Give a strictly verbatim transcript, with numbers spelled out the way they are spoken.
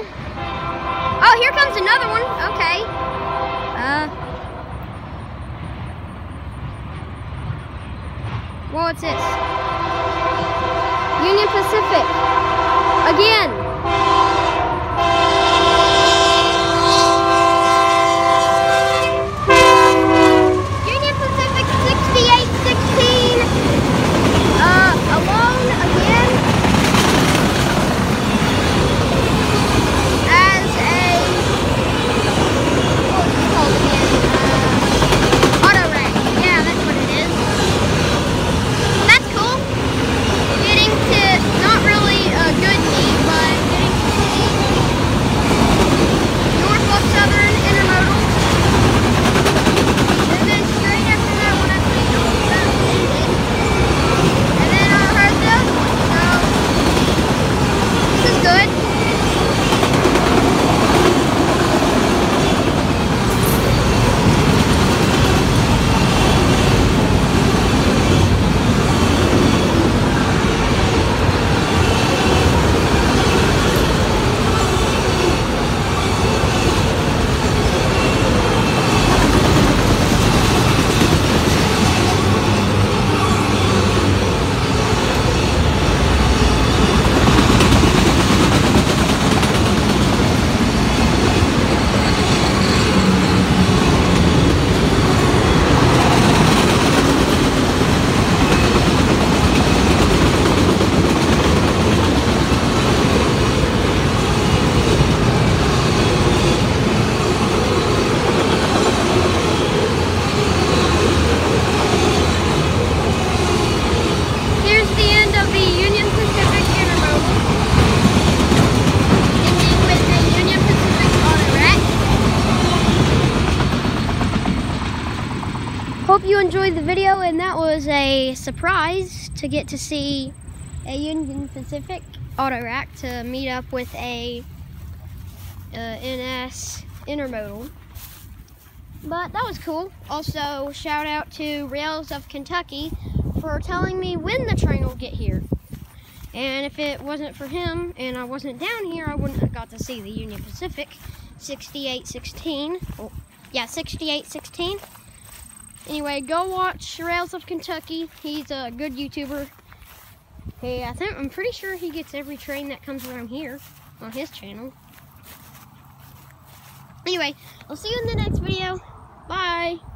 Oh, here comes another one. Okay. Uh. What's this? Union Pacific. Again. Union Pacific sixty-eight sixteen. Uh, alone again. As a, what was it called again? Uh, auto rack. Yeah, that's what it is. That's cool. Getting to, not really a good meet, but getting to see Norfolk Southern intermodal. And then straight after that one, I believe Norfolk Southern ended. And then I heard this one, so this is good. Hope you enjoyed the video, and that was a surprise to get to see a Union Pacific auto rack to meet up with a uh, N S intermodal. But that was cool. Also, shout out to Rails of Kentucky for telling me when the train will get here. And if it wasn't for him and I wasn't down here, I wouldn't have got to see the Union Pacific sixty-eight sixteen. Oh, yeah, sixty-eight sixteen. Anyway, go watch Rails of Kentucky. He's a good YouTuber. Hey, I think I'm pretty sure he gets every train that comes around here on his channel. Anyway, I'll see you in the next video. Bye.